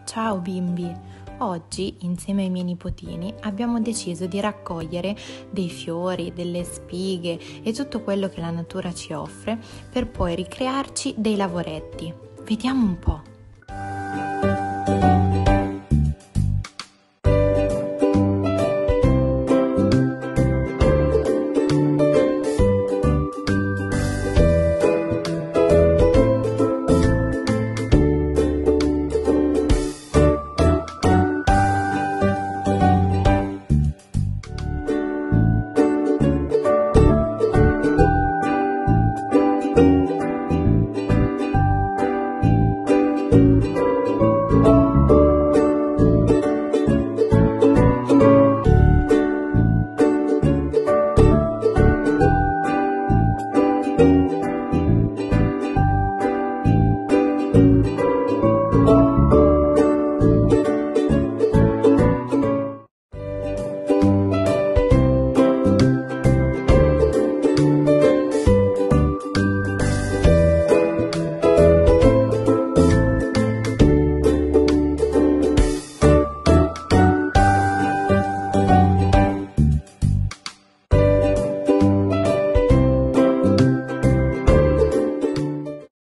Ciao bimbi! Oggi, insieme ai miei nipotini, abbiamo deciso di raccogliere dei fiori, delle spighe e tutto quello che la natura ci offre per poi ricrearci dei lavoretti. Vediamo un po'.